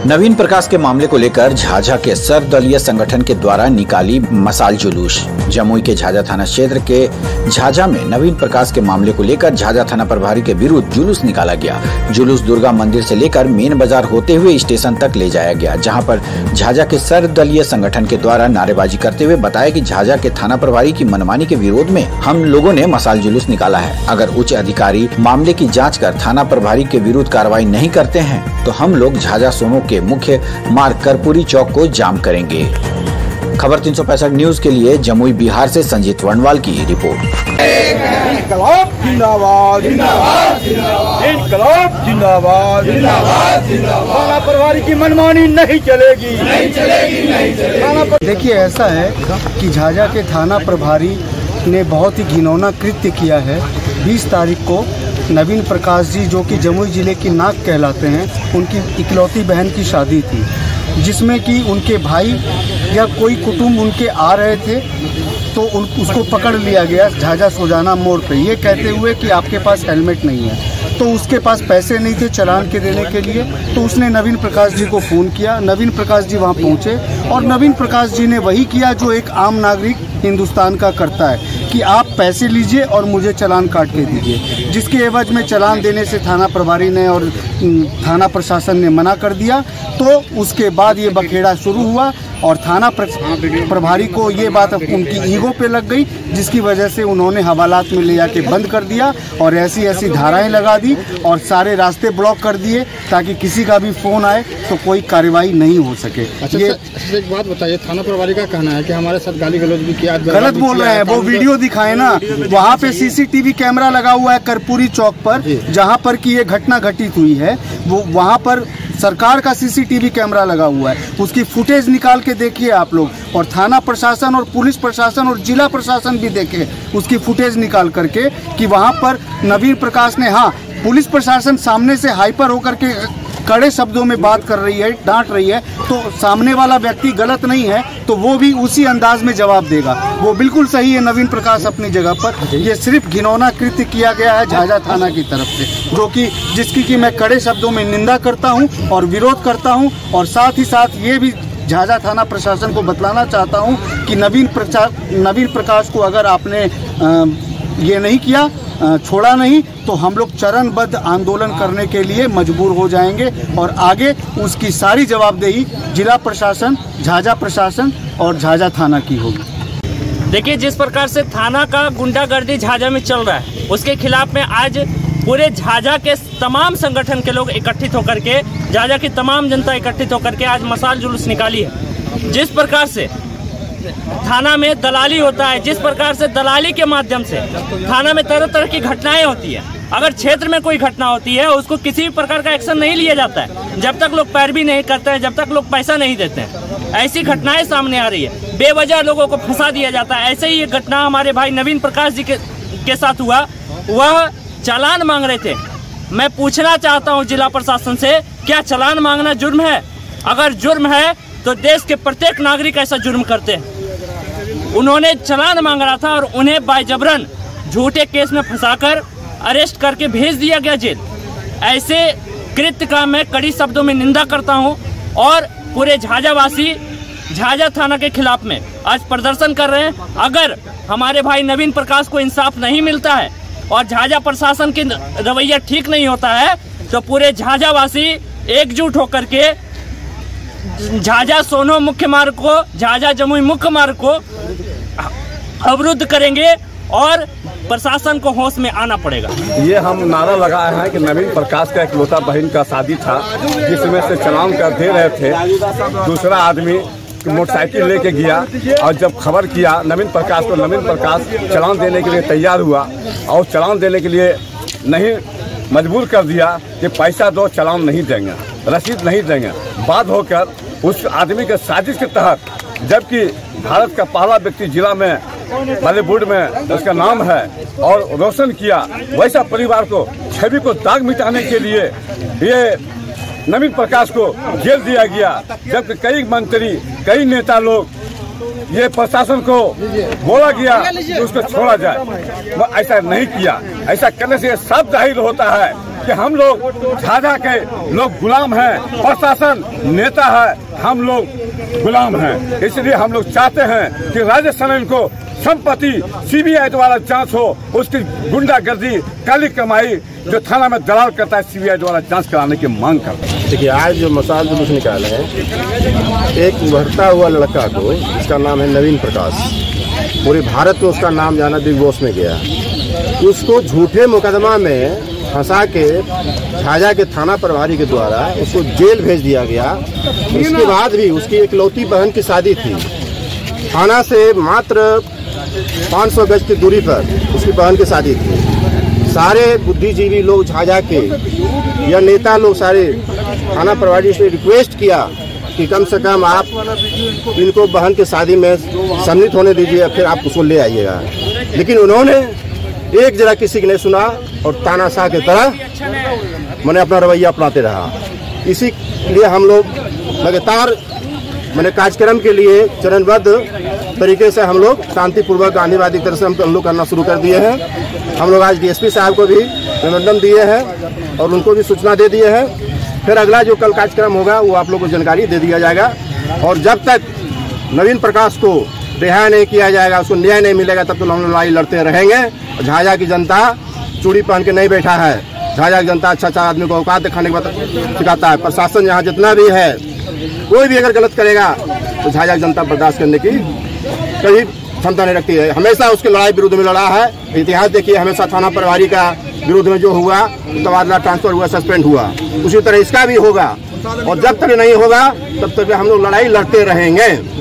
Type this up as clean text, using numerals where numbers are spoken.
नवीन प्रकाश के मामले को लेकर झाझा के सर्वदलीय संगठन के द्वारा निकाली मसाल जुलूस। जमुई के झाझा थाना क्षेत्र के झाझा में नवीन प्रकाश के मामले को लेकर झाझा थाना प्रभारी के विरुद्ध जुलूस निकाला गया। जुलूस दुर्गा मंदिर से लेकर मेन बाजार होते हुए स्टेशन तक ले जाया गया, जहां पर झाझा के सर्वदलीय संगठन के द्वारा नारेबाजी करते हुए बताया कि झाझा के थाना प्रभारी की मनमानी के विरोध में हम लोगों ने मसाल जुलूस निकाला है। अगर उच्च अधिकारी मामले की जाँच कर थाना प्रभारी के विरुद्ध कार्रवाई नहीं करते हैं तो हम लोग झाझा सोनो के मुख्य मार्ग कर्पूरी चौक को जाम करेंगे। खबर 365 न्यूज के लिए जमुई बिहार से संजीत वर्णवाल की रिपोर्ट। इनकलाब जिंदाबाद, इनकलाब जिंदाबाद, थाना प्रभारी की मनमानी नहीं चलेगी, नहीं चलेगी। देखिए, ऐसा है कि झाझा के थाना प्रभारी ने बहुत ही घिनौना कृत्य किया है। 20 तारीख को नवीन प्रकाश जी, जो कि जमुई जिले की नाक कहलाते हैं, उनकी इकलौती बहन की शादी थी, जिसमें कि उनके भाई या कोई कुटुंब उनके आ रहे थे तो उसको पकड़ लिया गया झाझा सोजाना मोड़ पे, ये कहते हुए कि आपके पास हेलमेट नहीं है। तो उसके पास पैसे नहीं थे चालान के देने के लिए, तो उसने नवीन प्रकाश जी को फ़ोन किया। नवीन प्रकाश जी वहाँ पहुँचे और नवीन प्रकाश जी ने वही किया जो एक आम नागरिक हिंदुस्तान का करता है कि आप पैसे लीजिए और मुझे चालान काट के दीजिए, जिसके एवज में चालान देने से थाना प्रभारी ने और थाना प्रशासन ने मना कर दिया। तो उसके बाद ये बखेड़ा शुरू हुआ और थाना प्रभारी को ये बात उनकी ईगो पे लग गई, जिसकी वजह से उन्होंने हवालात में ले जाके बंद कर दिया और ऐसी ऐसी धाराएं लगा दी और सारे रास्ते ब्लॉक कर दिए ताकि किसी का भी फ़ोन आए तो कोई कार्रवाई नहीं हो सके। अच्छा, ये एक बात बताइए, थाना प्रभारी का कहना है कि हमारे साथ गाली गलौज भी किया, गलत बोल रहे हैं। वो वीडियो दिखाए ना, वहाँ पे सीसीटीवी कैमरा लगा हुआ है कर्पूरी चौक पर, जहाँ पर की ये घटना घटित हुई है, वो वहाँ पर सरकार का सीसीटीवी कैमरा लगा हुआ है। उसकी फुटेज निकाल के देखिए आप लोग, और थाना प्रशासन और पुलिस प्रशासन और जिला प्रशासन भी देखे उसकी फुटेज निकाल करके कि वहाँ पर नवीन प्रकाश ने, हाँ, पुलिस प्रशासन सामने से हाइपर होकर के कड़े शब्दों में बात कर रही है, डांट रही है, तो सामने वाला व्यक्ति गलत नहीं है तो वो भी उसी अंदाज में जवाब देगा। वो बिल्कुल सही है नवीन प्रकाश अपनी जगह पर। ये सिर्फ घिनौना कृत्य किया गया है झाझा थाना की तरफ से, जो कि जिसकी कि मैं कड़े शब्दों में निंदा करता हूं और विरोध करता हूं। और साथ ही साथ ये भी झाझा थाना प्रशासन को बतलाना चाहता हूं कि नवीन प्रकाश को अगर आपने ये नहीं किया, छोड़ा नहीं, तो हम लोग चरणबद्ध आंदोलन करने के लिए मजबूर हो जाएंगे और आगे उसकी सारी जवाबदेही जिला प्रशासन, झाझा प्रशासन और झाझा थाना की होगी। देखिए, जिस प्रकार से थाना का गुंडागर्दी झाझा में चल रहा है, उसके खिलाफ में आज पूरे झाझा के तमाम संगठन के लोग इकट्ठित होकर के, झाझा की तमाम जनता इकट्ठित होकर के आज मसाल जुलूस निकाली है। जिस प्रकार से थाना में दलाली होता है, जिस प्रकार से दलाली के माध्यम से थाना में तरह तरह की घटनाएं होती है, अगर क्षेत्र में कोई घटना होती है उसको किसी भी प्रकार का एक्शन नहीं लिया जाता है जब तक लोग पैरवी नहीं करते हैं, जब तक लोग पैसा नहीं देते हैं। ऐसी घटनाएं सामने आ रही है, बेवजह लोगों को फंसा दिया जाता है। ऐसे ही ये घटना हमारे भाई नवीन प्रकाश जी के साथ हुआ। वह चालान मांग रहे थे। मैं पूछना चाहता हूँ जिला प्रशासन से, क्या चालान मांगना जुर्म है? अगर जुर्म है तो देश के प्रत्येक नागरिक ऐसा जुर्म करते हैं। उन्होंने चालान मांग रहा था और उन्हें बायजबरन झूठे केस में फंसाकर अरेस्ट करके भेज दिया गया जेल। ऐसे कृत्य का मैं कड़ी शब्दों में निंदा करता हूं और पूरे झाझावासी झाझा थाना के खिलाफ में आज प्रदर्शन कर रहे हैं। अगर हमारे भाई नवीन प्रकाश को इंसाफ नहीं मिलता है और झाझा प्रशासन की रवैया ठीक नहीं होता है तो पूरे झाझावासी एकजुट होकर के झाझा सोनो मुख्य मार्ग को, झाझा जमुई मुख्य मार्ग को अवरुद्ध करेंगे और प्रशासन को होश में आना पड़ेगा। ये हम नारा लगाए हैं कि नवीन प्रकाश का इकलौता बहन का शादी था, जिसमें से चालान कर दे रहे थे। दूसरा आदमी मोटरसाइकिल लेके गया और जब खबर किया नवीन प्रकाश को, नवीन प्रकाश चालान देने के लिए तैयार हुआ और चालान देने के लिए नहीं, मजबूर कर दिया कि पैसा दो, चालान नहीं देंगे, रसीद नहीं देंगे। बाद होकर उस आदमी के साजिश के तहत, जबकि भारत का पहला व्यक्ति जिला में बॉलीवुड में उसका नाम है और रोशन किया, वैसा परिवार को, छवि को दाग मिटाने के लिए ये नवीन प्रकाश को जेल दिया गया। जबकि कई मंत्री, कई नेता लोग, ये प्रशासन को बोला गया कि उसको छोड़ा जाए, वो ऐसा नहीं किया। ऐसा करने से साफ जाहिर होता है कि हम लोग झाझा के लोग गुलाम हैं, प्रशासन नेता है, हम लोग गुलाम हैं। इसलिए हम लोग चाहते हैं कि राज्य सरकार को संपत्ति सीबीआई द्वारा जांच हो, उसकी गुंडागर्दी काली कमाई जो थाना में दलाल करता है सीबीआई द्वारा जांच कराने की मांग करते हैं। देखिए, आज जो मसाल जुलूस निकाले हैं, एक उभरता हुआ लड़का को, इसका नाम है नवीन प्रकाश, पूरे भारत में उसका नाम जाना बिग बॉस में गया, उसको झूठे मुकदमा में फंसा के झाझा के थाना प्रभारी के द्वारा उसको जेल भेज दिया गया। उसके बाद भी उसकी इकलौती बहन की शादी थी, थाना से मात्र 500 गज की दूरी पर उसकी बहन की शादी थी। सारे बुद्धिजीवी लोग झाझा के या नेता लोग सारे थाना प्रभारी से रिक्वेस्ट किया कि कम से कम आप इनको बहन की शादी में सम्मिलित होने दीजिए, फिर आप उसको ले आइएगा। लेकिन उन्होंने एक जरा किसी की नहीं सुना और तानाशाह की तरह मैंने अपना रवैया अपनाते रहा। इसी लिए हम लोग लगातार मैंने कार्यक्रम के लिए चरणबद्ध तरीके से हम लोग शांतिपूर्वक गांधीवादी तरह से हम लोग करना शुरू कर दिए हैं। हम लोग आज डीएसपी साहब को भी मेमोरेंडम दिए हैं और उनको भी सूचना दे दिए हैं। फिर अगला जो कल कार्यक्रम होगा वो आप लोग को जानकारी दे दिया जाएगा। और जब तक नवीन प्रकाश को रिहा नहीं किया जाएगा, उसको न्याय नहीं मिलेगा, तब तो हम लड़ाई लड़ते रहेंगे। झाझा की जनता चूड़ी पहन के नहीं बैठा है। झाझा की जनता अच्छा आदमी को औकात दिखाने के बाद सिखाता है। प्रशासन यहाँ जितना भी है, कोई भी अगर गलत करेगा तो झाझा की जनता बर्दाश्त करने की कभी क्षमता नहीं रखती है। हमेशा उसके लड़ाई विरुद्ध में लड़ा है। इतिहास देखिए, हमेशा थाना प्रभारी का विरुद्ध में जो हुआ, तबादला ट्रांसफर हुआ, सस्पेंड हुआ, उसी तरह इसका भी होगा। और जब तक नहीं होगा तब तक हम लोग लड़ाई लड़ते रहेंगे।